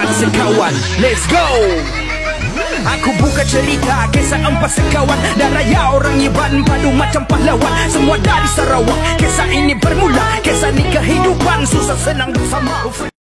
empat sekawan. Let's go. Aku buka cerita kisah empat sekawan dan raya orang Iban padu macam pahlawan. Semua dari Sarawak. Kisah ini bermula, kisah ni kehidupan, susah senang bersama.